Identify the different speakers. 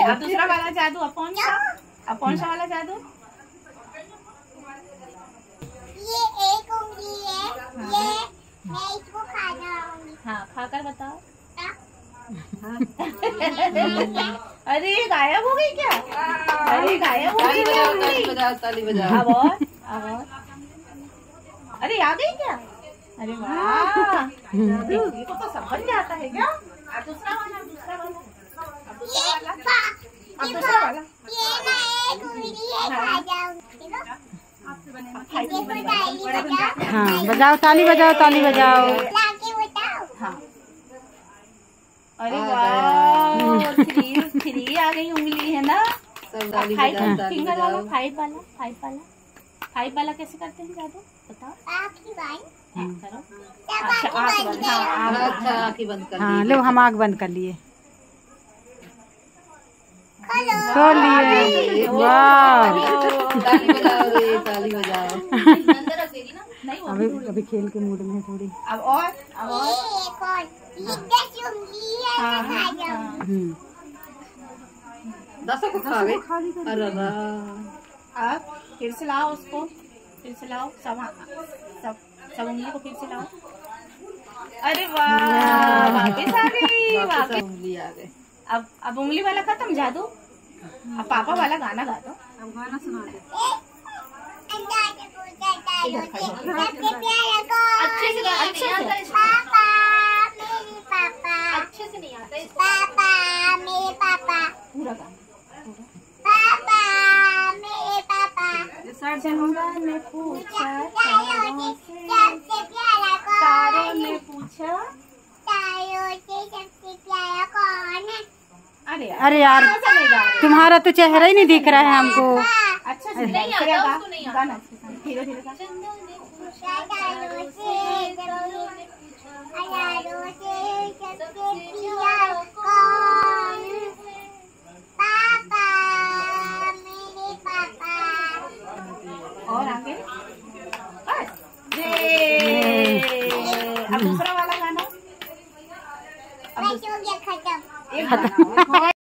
Speaker 1: अब दूसरा वाला जादू, अब कौन सा वाला जादू?
Speaker 2: ये एक उंगली है, ये मैं इसको खा जाऊंगी।
Speaker 1: हाँ, खाकर बताओ। अरे गायब हो गई क्या? अरे गायब हो गई।
Speaker 3: ताली बजाओ, ताली बजाओ।
Speaker 1: अब और। अरे आ गई क्या? अरे वाह, ये तो सब बन जाता है क्या? अब दूसरा वाला, अब दूसरा वाला।
Speaker 2: ये मैं एक उंगली है खा जाऊंगी।
Speaker 4: हाँ, बजाओ, ताली बजाओ, ताली बजाओ।
Speaker 2: लाके बताओ।
Speaker 1: हाँ। अरे वाह, थ्री आ गई उंगली है ना? फिंगर वाला, फाइव वाला कैसे करते हैं जादू बताओ?
Speaker 2: आँखें बंद
Speaker 1: करो।
Speaker 3: अच्छा, आँखें बंद कर।
Speaker 4: हाँ, लो हम आँख बंद कर लिए।
Speaker 2: खोलो।
Speaker 4: लिए। वाह,
Speaker 3: ताली बजाओ रे, ताली बजाओ।
Speaker 4: अभी खेल के मूड में है थोड़ी।
Speaker 1: अब और
Speaker 2: एक और, ये 10 उंगली है मैं खा जाऊंगी।
Speaker 3: 10 को खा गई। अरे वाह।
Speaker 1: अब फिर से लाओ उसको, फिर से लाओ सब उंगली को फिर से लाओ। अरे वाह, वापस आ गई, वापस
Speaker 3: उंगली आ गई।
Speaker 1: अब उंगली वाला खत्म जादू। अब पापा वाला गाना गा दो।
Speaker 3: अब गाना सुना दे।
Speaker 2: सबसे प्यारा कौन?
Speaker 1: अच्छे से
Speaker 2: पापा, मेरे पापा।
Speaker 1: अच्छे से नहीं आता
Speaker 2: पापा, मेरे पापा।
Speaker 1: पूरा गाना।
Speaker 2: पापा, मेरे पापा।
Speaker 1: चंदन ने पूछा,
Speaker 2: सबसे प्यारा कौन?
Speaker 1: तारों ने पूछा।
Speaker 2: तारों से सबसे प्यारा कौन है?
Speaker 4: अरे यार, तुम्हारा तो चेहरा ही नहीं दिख रहा है हमको।
Speaker 1: अच्छा से नहीं आता, उसको नहीं आता। गाना धीरे धीरे गा।
Speaker 2: तारों से सबसे प्यारा कौन? पापा, मेरे पापा।
Speaker 1: और आगे बस। ये अब दूसरा वाला गाना।
Speaker 2: बस हो गया खत्म।
Speaker 1: एक गाना और।